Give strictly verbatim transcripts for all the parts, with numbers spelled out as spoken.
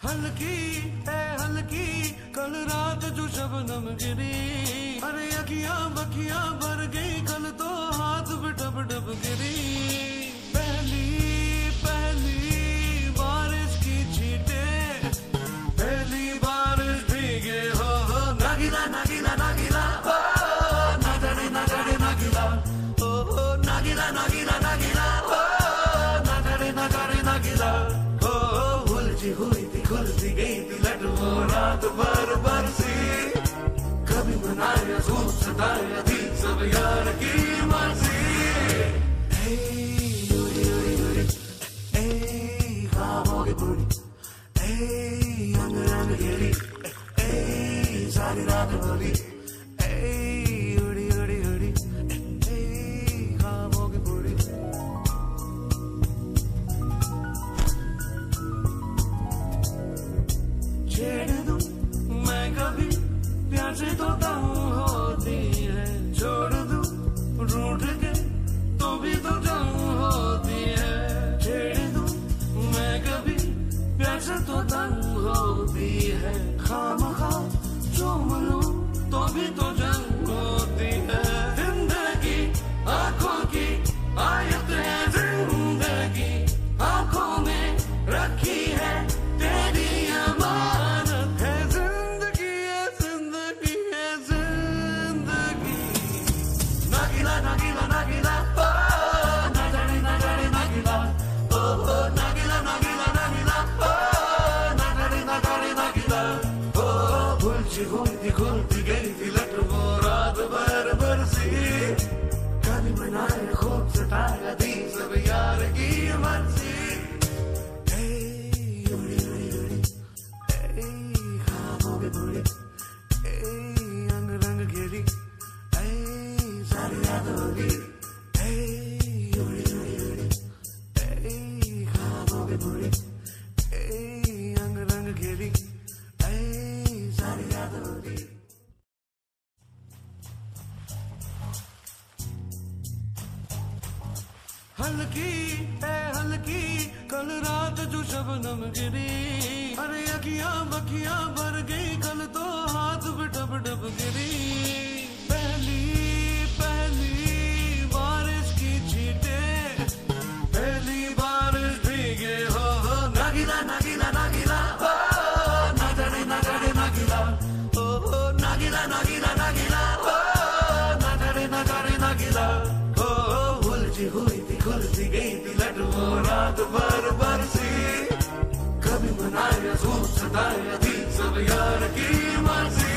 हल्की है हल्की कल रात जो शबनम गिरी, अरे अखियां बखियां भर गई कल तो हाथ पे डब डब गिरी। पहली पहली बारिश की छींटे, पहली बारिश भीगे हो हो नागिला नागिला नागिला हो नागड़े नागड़े नागिला हो हो नागिला नागिला नागिला हो नागड़े नागड़े नागिला हो। उलझी हुई थी खुलती गई थी लटू रात भर बरसी, कभी मनाया खूब सताया थी सब यार की मर्जी। उड़ी उड़ी उड़ी ए ख्वाबों की पूरी ए अंग रंग घेरी ए सारी रात भरी ए उड़ी उड़ी उड़ी ए ख्वाबों की पूरी। छेड़ दूं मैं कभी प्यार से तोता हूँ होती है, छोड़ दूं रूठ के तो भी तो जाऊँ होती है। छेड़ दूं मैं कभी प्यार से तोता हूँ होती है, खामखा चूम लूं तो भी तो जंग होती है। जिंदगी आंखों की आयत है, जिंदगी आंखों में रखी है तेरी अमानत है। जिंदगी है जिंदगी है जिंदगी नागिला नागिला नागिला ओ नागड़े नागड़े नागिला ओ ओ नागिला नागिला नागिला ओ नागड़े नागड़े नागिला ओ। उलझी हुई थी खुलती गई थी लट वो रात भर बरसी, कभी मनाए खूब सताया थी सब यार की मर्जी। उड़ी उड़ी उड़ी ए ख्वाबों की पूरी ए अंग रंग घेरी ए सारी रात होगी ए उड़ी उड़ी उड़ी ए ख्वाबों की पूरी ए अंग रंग घेरी ए सारी रात होगी। हल्की है हल्की कल रात जो शबनम गिरी, अरे अखियां बखियां भर गई कल तो हाथ पे डब डब गिरी। पहली पहली बारिश की छींटे, पहली बारिश भीगे हो हो नागिला नागिला नागिला हो नागड़े नागड़े नागिला हो हो नागिला नागिला नागिला हो नागड़े नागड़े नागिला हो। उलझी हुई थी खुलती गई थी लटू रात भर बरसी, कभी मनाया खूब सताया थी सब यार की मर्जी।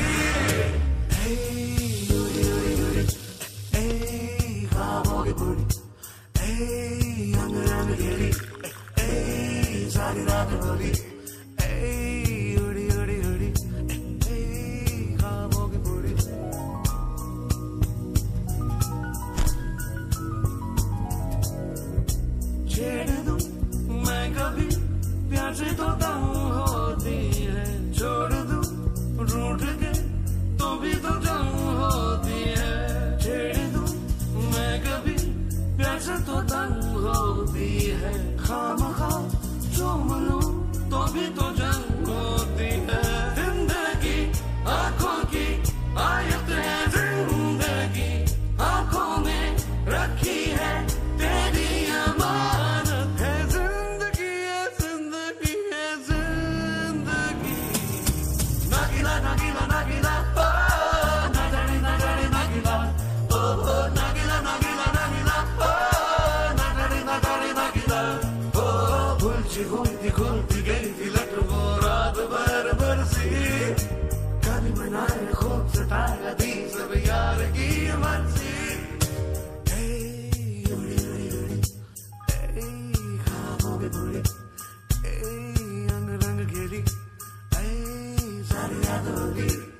उड़ी उड़ी उड़ी ए ख्वाबों की पूरी ए अंग रंग घेरी ए सारी रात भरी ए उड़ी उड़ी उड़ी ए ख्वाबों की पूरी। छेड़ दूं मैं कभी प्यार से तोता हूँ होती है, छोड़ दूं रूठ के तो भी तो जाऊँ होती है। छेड़ दूं मैं कभी प्यार से तोता हूँ होती है, खामखा चूम लूं तो भी तो जंग होती है। जिंदगी आंखों की आयत है, जिंदगी आंखों में रखी है तेरी अमानत है। जिंदगी है जिंदगी है जिंदगी नागिला नागिला नागिला ओ नागड़े नागड़े नागिला ओ ओ नागिला नागिला नागिला ओ नागड़े नागड़े नागिला ओ। उलझी हुई थी खुलती गई थी लट वो रात भर बरसी, कभी मनाए खूब सताया थी सब यार की मर्जी। उड़ी उड़ी उड़ी ए ख्वाबों की पूरी ए अंग रंग घेरी ए सारी रात होगी।